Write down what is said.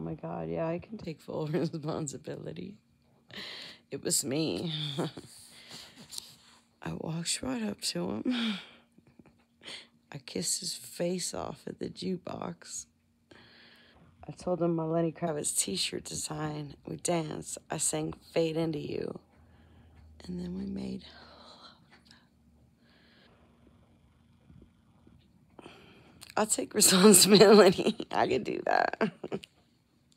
my God, yeah, I can take full responsibility. It was me. I walked right up to him. I kissed his face off at the jukebox. I told him my Lenny Kravitz t-shirt design. We danced. I sang Fade Into You. And then we made love. I'll take responsibility. I could do that.